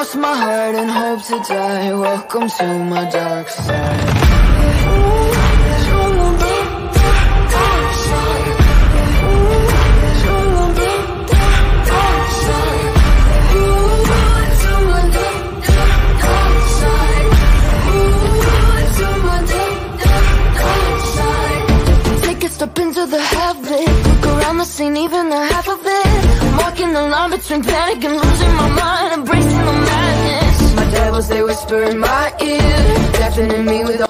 lost my heart and hope to die. Welcome to my dark side. Step into the heaven, look around the scene, even the half of it. I'm walking the line between panic and losing my mind, embracing the madness. My devils, they whisper in my ear, deafening me with